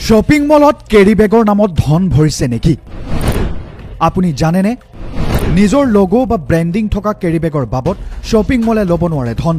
Shopping মলত কেৰিবেগৰ নামত ধন ভৰিছে নেকি? আপুনি জানেনে নিজৰ লোগো বা ব্ৰেন্ডিং থকা কেৰিবেগৰ বাবদ শ্বপিং মলে ল'ব নোৱাৰে ধন।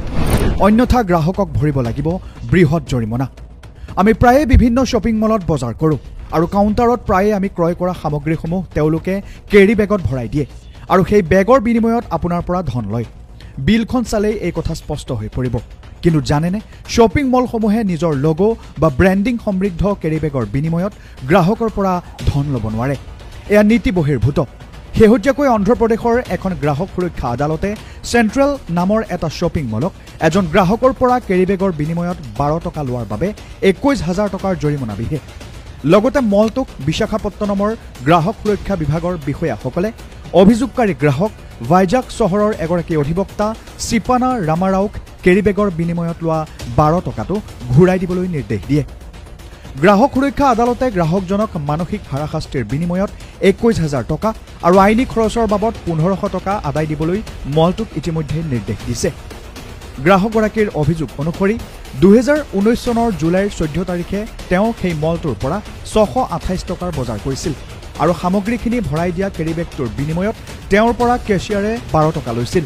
অন্যথা গ্ৰাহকক ভৰিব লাগিব বৃহৎ জৰিমনা। আমি প্ৰায়ে বিভিন্ন শ্বপিং মলত বজাৰ কৰোঁ আৰু কাউণ্টাৰত প্ৰায়ে আমি ক্ৰয় কৰা সামগ্ৰীসমূহ তেওঁলোকে কেৰিবেগত ভৰাই দিয়ে আৰু সেই বেগৰ বিনিময়ত আপোনাৰ পৰা ধন লয়। বিলখন চালেই এই কথা স্পষ্ট হৈ পৰিব। কিন্তু জানেনে শ্বপিং মলসমূহে নিজৰ লোগো বা ব্ৰেণ্ডিং সমৃদ্ধ কেৰিবেগৰ বিনিময়ত গ্ৰাহকৰ পৰা ধন ল'ব নোৱাৰে। এয়া নীতি বহিৰ্ভূত। শেহতীয়াকৈ অন্ধ্ৰপ্ৰদেশৰ এখন গ্ৰাহক সুৰক্ষা আদালতে চেণ্ট্ৰেল নামৰ এটা শ্বপিং মলক এজন গ্ৰাহকৰ পৰা কেৰিবেগৰ বিনিময়ত 12 টকা লোৱাৰ বাবে 21,000 টকাৰ জৰিমনা বিহে। লগতে মলটোক বিশাখাপট্টনমৰ গ্ৰাহক সুৰক্ষা বিভাগৰ বিষয়াসকলে অভিযোগকাৰী গ্ৰাহক ভাইজাগ চহৰৰ এগৰাকী অধিবক্তা চিপানা ৰামাৰাওক কেৰিবেগৰ বিনিময়ত লোৱা 12 টকাটো ঘূৰাই দিবলৈ নিৰ্দেশ দিয়ে। গ্ৰাহক সুৰক্ষা আদালতে গ্ৰাহকজনক মানসিক হাৰাশাস্তিৰ বিনিময়ত 21,000 টকা আৰু আইনী খৰচৰ বাবদ 1500 টকা আদায় দিবলৈ মলটোক ইতিমধ্যে নিৰ্দেশ দিছে। গ্ৰাহকগৰাকীৰ অভিযোগ অনুসৰি 2019 চনৰ জুলাইৰ 14 তাৰিখে তেওঁ সেই মলটোৰ পৰা 628 টকাৰ বজাৰ কৰিছিল আৰু সামগ্ৰীখিনি ভৰাই দিয়া কেৰিবেগটোৰ বিনিময়ত তেওঁৰ পৰা কেছিয়াৰে 12 টকা লৈছিল।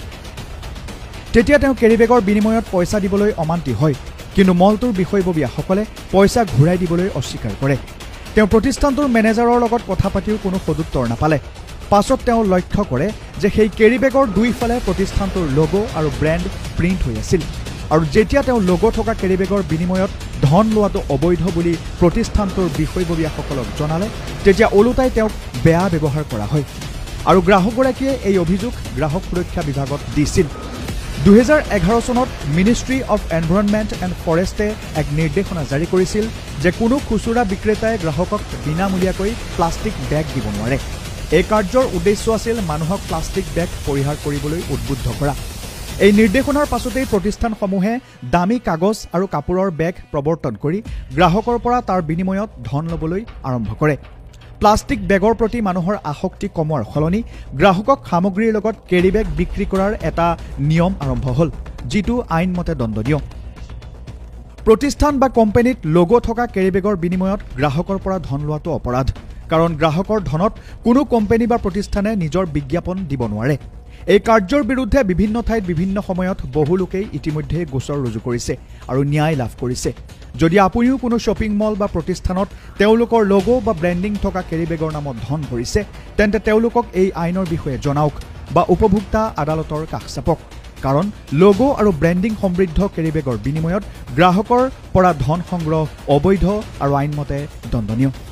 তেতিয়া তেওঁ কেৰিবেগৰ বিনিময়ত পইচা দিবলৈ অমান্তি হয়, কিন্তু মলটোৰ বিষয়ববীয়াসকলে পইচা ঘূৰাই দিবলৈ অস্বীকাৰ কৰে। তেওঁ প্ৰতিষ্ঠানটোৰ মেনেজাৰৰ লগত কথা পাতিও কোনো সদুত্তৰ নাপালে। পাছত তেওঁ লক্ষ্য কৰে যে সেই কেৰিবেগৰ দুইফালে প্ৰতিষ্ঠানটোৰ লোগো আৰু ব্ৰেণ্ড প্ৰিণ্ট হৈ আছিল আৰু যেতিয়া তেওঁ লোগো থকা কেৰিবেগৰ বিনিময়ত ধন লোৱাটো অবৈধ বুলি প্ৰতিষ্ঠানটোৰ বিষয়ববীয়াসকলক জনালে, তেতিয়া ওলোটাই তেওঁক বেয়া ব্যৱহাৰ কৰা হয় আৰু গ্ৰাহকগৰাকীয়ে এই অভিযোগ গ্ৰাহক সুৰক্ষা বিভাগত দিছিল। 2011 চনত মিনিষ্ট্ৰী অফ এনভাইৰনমেণ্ট এণ্ড ফৰেষ্টে এক নিৰ্দেশনা জাৰি কৰিছিল যে কোনো খুচুৰা বিক্ৰেতাই গ্ৰাহকক বিনামূলীয়াকৈ প্লাষ্টিক বেগ দিব নোৱাৰে। এই কাৰ্যৰ উদ্দেশ্য আছিল মানুহক প্লাষ্টিক বেগ পৰিহাৰ কৰিবলৈ উদ্বুদ্ধ কৰা। এই নিৰ্দেশনাৰ পাছতেই প্ৰতিষ্ঠানসমূহে দামী কাগজ আৰু কাপোৰৰ বেগ প্ৰৱৰ্তন কৰি গ্ৰাহকৰ পৰা তাৰ বিনিময়ত ধন ল'বলৈ আৰম্ভ কৰে। প্লাষ্টিক বেগৰ প্ৰতি মানুহৰ আসক্তি কমোৱাৰ সলনি গ্ৰাহকক সামগ্ৰীৰ লগত কেৰিবেগ বিক্ৰী কৰাৰ এটা নিয়ম আৰম্ভ হ'ল, যিটো আইনমতে দণ্ডনীয়। প্ৰতিষ্ঠান বা কোম্পানীত লোগো থকা কেৰিবেগৰ বিনিময়ত গ্ৰাহকৰ পৰা ধন লোৱাটো অপৰাধ, কাৰণ গ্ৰাহকৰ ধনত কোনো কোম্পানী বা প্ৰতিষ্ঠানে নিজৰ বিজ্ঞাপন দিব নোৱাৰে। এই কাৰ্যৰ বিৰুদ্ধে বিভিন্ন ঠাইত বিভিন্ন সময়ত বহু লোকেই ইতিমধ্যে গোচৰ ৰুজু কৰিছে আৰু ন্যায় লাভ কৰিছে। যদি আপুনিও কোনো শ্বপিং মল বা প্ৰতিষ্ঠানত তেওঁলোকৰ লোগো বা ব্ৰেণ্ডিং থকা কেৰিবেগৰ নামত ধন ভৰিছে, তেন্তে তেওঁলোকক এই আইনৰ বিষয়ে জনাওক বা উপভোক্তা আদালতৰ কাষ চাপক, কাৰণ লোগো আৰু ব্ৰেণ্ডিং সমৃদ্ধ কেৰিবেগৰ বিনিময়ত গ্ৰাহকৰ পৰা ধন সংগ্ৰহ অবৈধ আৰু আইনমতে দণ্ডনীয়।